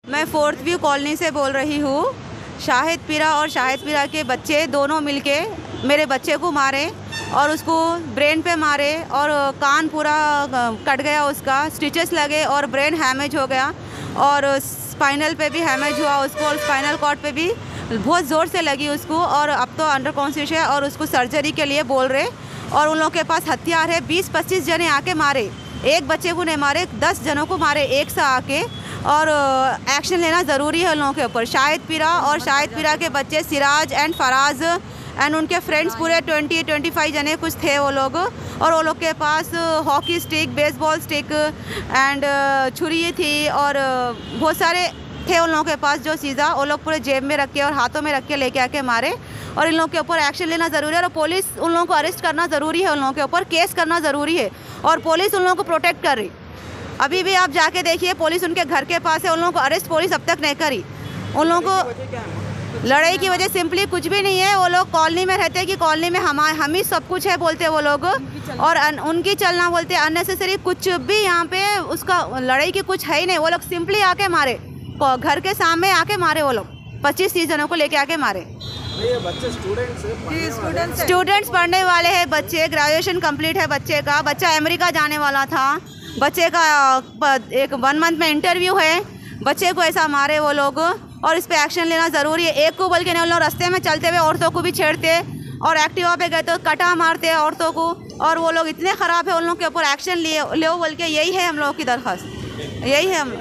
मैं fourth view colony से बोल रही हूँ। शाहिद पीरा और शाहिद पीरा के बच्चे दोनों मिलके मेरे बच्चे को मारे और उसको ब्रेन पे मारे और कान पूरा कट गया, उसका स्टिचेस लगे और ब्रेन हैमेज हो गया और स्पाइनल पे भी हैमेज हुआ उसको और स्पाइनल कॉर्ड पे भी बहुत ज़ोर से लगी उसको और अब तो अंडर कॉन्शियस है और उसको सर्जरी के लिए बोल रहे। और उन लोगों के पास हथियार है। 20-25 जने आके मारे, एक बच्चे को नहीं मारे, 10 जनों को मारे एक साथ आके। और एक्शन लेना ज़रूरी है उन लोगों के ऊपर। शाहिद पीरा और शाहिद पीरा के बच्चे सिराज एंड फराज एंड उनके फ्रेंड्स पूरे 20-25 जने कुछ थे वो लोग। और वो लोग के पास hockey stick, baseball stick and छुरी थी और बहुत सारे थे उन लोगों के पास जो चीज़ा वो लोग पूरे जेब में रख के और हाथों में रख के लेके आके मारे। और इन लोगों के ऊपर एक्शन लेना ज़रूरी है और पुलिस उन लोगों को अरेस्ट करना ज़रूरी है, उन लोगों के ऊपर केस करना ज़रूरी है और पुलिस उन लोगों को प्रोटेक्ट कर रही। अभी भी आप जाके देखिए, पुलिस उनके घर के पास है, उन लोगों को अरेस्ट पुलिस अब तक नहीं करी। उन लोगों को लड़ाई की वजह सिंपली कुछ भी नहीं है। वो लोग कॉलोनी में रहते हैं कि कॉलोनी में हम ही सब कुछ है बोलते वो लोग और उनकी चलना बोलते अननेसेसरी कुछ भी यहाँ पे उसका लड़ाई की कुछ है ही नहीं। वो लोग सिंपली आके मारे, घर के सामने आके मारे। वो लोग 25-30 जनों को लेके आके मारे। ये बच्चे स्टूडेंट्स पढ़ने वाले हैं बच्चे, ग्रेजुएशन कंप्लीट है बच्चे का। बच्चा अमेरिका जाने वाला था, बच्चे का एक 1 मंथ में इंटरव्यू है। बच्चे को ऐसा मारे वो लोग और इस पे एक्शन लेना ज़रूरी है। एक को बल्कि नहीं, उन लोग रास्ते में चलते हुए औरतों को भी छेड़ते और एक्टिवा पे गए तो कटा मारते औरतों को। और वो लोग इतने ख़राब है, उन लोग के ऊपर एक्शन ले बोल के यही है हम लोगों की दरख्वास्त, यही है हम।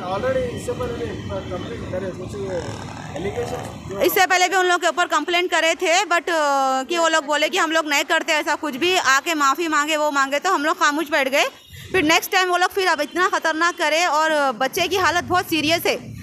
इससे पहले भी उन लोग के ऊपर कंप्लेंट करे थे बट कि वो लोग बोले कि हम लोग नहीं करते ऐसा कुछ भी, आके माफ़ी मांगे वो मांगे तो हम लोग खामोश बैठ गए। फिर नेक्स्ट टाइम वो लोग फिर अब इतना ख़तरनाक करे और बच्चे की हालत बहुत सीरियस है।